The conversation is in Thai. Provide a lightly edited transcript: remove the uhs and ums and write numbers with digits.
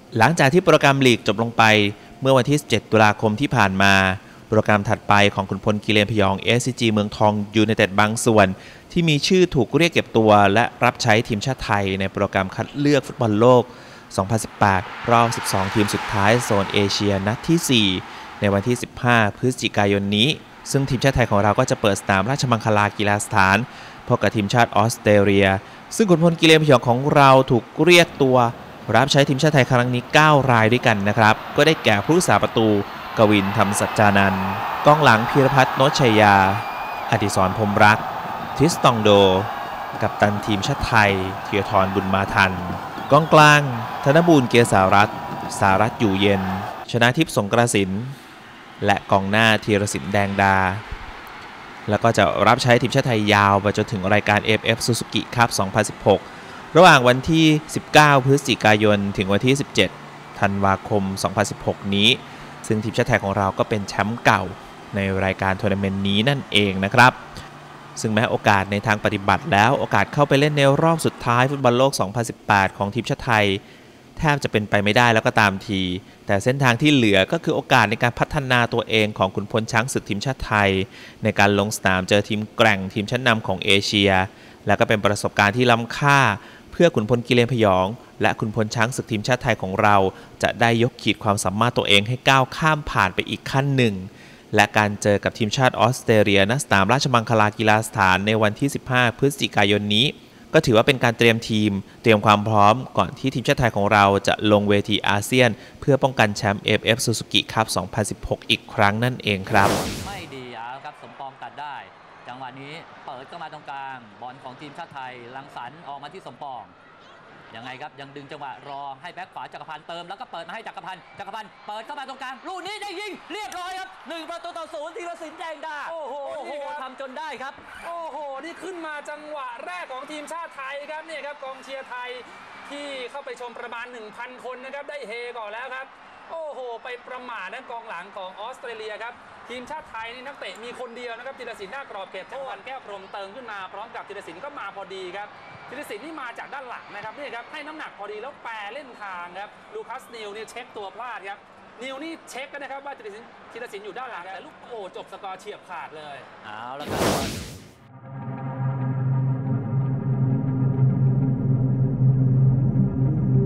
หลังจากที่โปรแกรมลีกจบลงไปเมื่อวันที่ 17 ตุลาคมที่ผ่านมาโปรแกรมถัดไปของขุนพลกิเลนพยอง SCG เมืองทองยูไนเต็ดบางส่วนที่มีชื่อถูกเรียกเก็บตัวและรับใช้ทีมชาติไทยในโปรแกรมคัดเลือกฟุตบอลโลก 2018 รอบ 12 ทีมสุดท้ายโซนเอเชียนัดที่ 4 ในวันที่ 15 พฤศจิกายนนี้ซึ่งทีมชาติไทยของเราก็จะเปิดสนามราชมังคลากีฬาสถานพบกับทีมชาติออสเตรเลียซึ่งขุนพลกิเลนพยองของเราถูกเรียกตัวรับใช้ทีมชาติไทยครั้งนี้ 9 รายด้วยกันนะครับก็ได้แก่ผู้รักษาประตูกวินธรรมสัจจานันท์กองหลังพีรพัฒน์โนชชัยยาอดิศรพรหมรักทิสตองโดกัปตันทีมชาติไทยธีรธรบุญมาทันกองกลางธนบูรณ์เกียรติสารัตน์อยู่เย็นชนะทิพย์สงกระสินและกองหน้าธีรศิลป์แดงดาแล้วก็จะรับใช้ทีมชาติไทยยาวไปจนถึงรายการ AFF Suzuki Cup 2016 ระหว่างวันที่ 19 พฤศจิกายนถึงวันที่ 17 ธันวาคม 2016 นี้ซึ่งทีมชาติไทยของเราก็เป็นแชมป์เก่าในรายการทัวร์นาเมนต์นี้นั่นเองนะครับซึ่งแม้โอกาสในทางปฏิบัติแล้วโอกาสเข้าไปเล่นในรอบสุดท้ายฟุตบอลโลก 2018 ของทีมชาติไทยแทบจะเป็นไปไม่ได้แล้วก็ตามทีแต่เส้นทางที่เหลือก็คือโอกาสในการพัฒนาตัวเองของขุนพลช้างศึกทีมชาติไทยในการลงสนามเจอทีมแกร่งทีมชั้นนำของเอเชียและก็เป็นประสบการณ์ที่ล้ำค่าเพื่อขุนพลกิเลนพยองและขุนพลช้างศึกทีมชาติไทยของเราจะได้ยกขีดความสามารถตัวเองให้ก้าวข้ามผ่านไปอีกขั้นหนึ่งและการเจอกับทีมชาติออสเตรเลียณสนามราชมังคลากีฬาสถานในวันที่ 15 พฤศจิกายนนี้ก็ถือว่าเป็นการเตรียมทีมเตรียมความพร้อมก่อนที่ทีมชาติไทยของเราจะลงเวทีอาเซียนเพื่อป้องกันแชมป์ AFF Suzuki Cup 2016 อีกครั้งนั่นเองครับไม่ดีครับสมปองตัดได้จังหวะนี้เปิดเข้ามาตรงกลางบอลของทีมชาติไทยรังสรรค์ออกมาที่สมปองยังไงครับยังดึงจังหวะรอให้แบ็คขวาจักรพันธ์เติมแล้วก็เปิดมาให้จักรพันธ์เปิดเข้ามาตรงกลางลูกนี้ได้ยิงเรียบร้อยครับ1-0ธีรศิลป์แดงดาโอ้โหทำจนได้ครับโอ้โหนี่ขึ้นมาจังหวะแรกของทีมชาติไทยครับเนี่ยครับกองเชียร์ไทยที่เข้าไปชมประมาณ 1,000 คนนะครับได้เฮก่อนแล้วครับโอ้โหไปประมาทนะกองหลังของออสเตรเลียครับทีมชาติไทยนี่นักเตะมีคนเดียวนะครับธีรศิลป์หน้ากรอบเขตโทษแก้วพรหมเติมขึ้นมาพร้อมกับธีรศิลป์ก็มาพอดีครับธีรศิลป์นี่มาจากด้านหลังนะครับนี่ครับให้น้ำหนักพอดีแล้วแปรเล่นทางครับลูคัสนิวเนี่ยเช็คตัวพลาดครับนิวนี่เช็คกันนะครับว่าธีรศิลป์อยู่ด้านหลังแต่ลูกโอ้จบสกอร์เฉียบขาดเลยเอาแล้วครับ